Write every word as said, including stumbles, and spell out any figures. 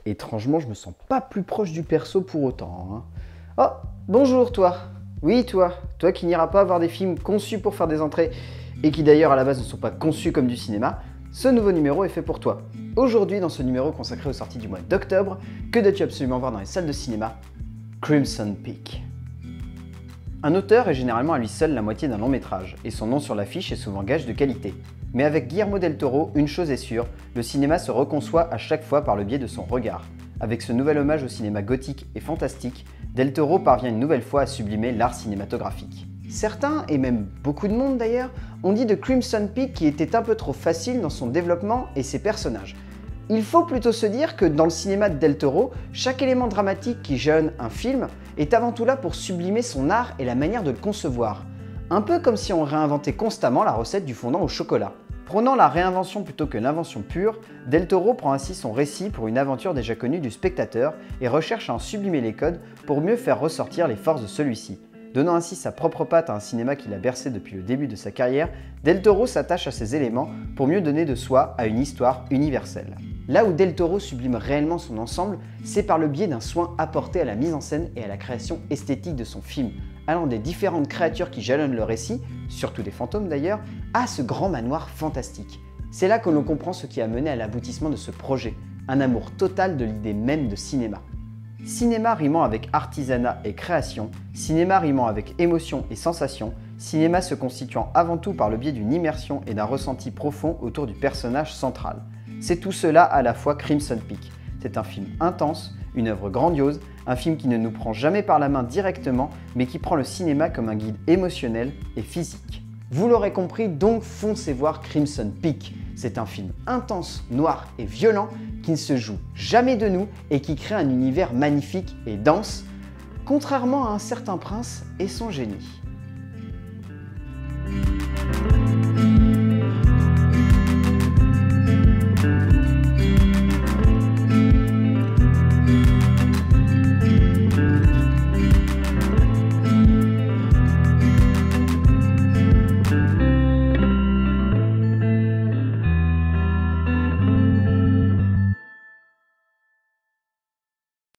Étrangement, je me sens pas plus proche du perso pour autant. Hein. Oh, bonjour toi. Oui, toi. Toi qui n'iras pas voir des films conçus pour faire des entrées et qui d'ailleurs à la base ne sont pas conçus comme du cinéma, ce nouveau numéro est fait pour toi. Aujourd'hui, dans ce numéro consacré aux sorties du mois d'octobre, que dois-tu absolument voir dans les salles de cinéma? Crimson Peak. Un auteur est généralement à lui seul la moitié d'un long métrage, et son nom sur l'affiche est souvent gage de qualité. Mais avec Guillermo del Toro, une chose est sûre, le cinéma se reconçoit à chaque fois par le biais de son regard. Avec ce nouvel hommage au cinéma gothique et fantastique, del Toro parvient une nouvelle fois à sublimer l'art cinématographique. Certains, et même beaucoup de monde d'ailleurs, ont dit de Crimson Peak qu'il était un peu trop facile dans son développement et ses personnages. Il faut plutôt se dire que dans le cinéma de del Toro, chaque élément dramatique qui jalonne un film est avant tout là pour sublimer son art et la manière de le concevoir. Un peu comme si on réinventait constamment la recette du fondant au chocolat. Prônant la réinvention plutôt que l'invention pure, del Toro prend ainsi son récit pour une aventure déjà connue du spectateur et recherche à en sublimer les codes pour mieux faire ressortir les forces de celui-ci. Donnant ainsi sa propre patte à un cinéma qu'il a bercé depuis le début de sa carrière, del Toro s'attache à ces éléments pour mieux donner de soi à une histoire universelle. Là où del Toro sublime réellement son ensemble, c'est par le biais d'un soin apporté à la mise en scène et à la création esthétique de son film, allant des différentes créatures qui jalonnent le récit, surtout des fantômes d'ailleurs, à ce grand manoir fantastique. C'est là que l'on comprend ce qui a mené à l'aboutissement de ce projet, un amour total de l'idée même de cinéma. Cinéma rimant avec artisanat et création, cinéma rimant avec émotion et sensation, cinéma se constituant avant tout par le biais d'une immersion et d'un ressenti profond autour du personnage central. C'est tout cela à la fois Crimson Peak. C'est un film intense, une œuvre grandiose, un film qui ne nous prend jamais par la main directement, mais qui prend le cinéma comme un guide émotionnel et physique. Vous l'aurez compris, donc foncez voir Crimson Peak. C'est un film intense, noir et violent qui ne se joue jamais de nous et qui crée un univers magnifique et dense, contrairement à Un Certain Prince et son génie.